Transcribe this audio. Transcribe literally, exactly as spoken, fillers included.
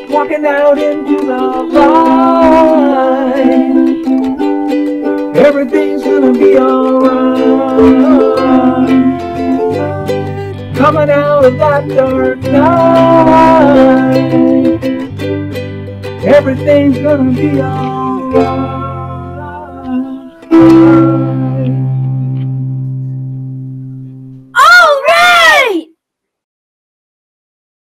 walking out into the light. Everything's gonna be alright. Coming out of that dark night, everything's gonna be alright.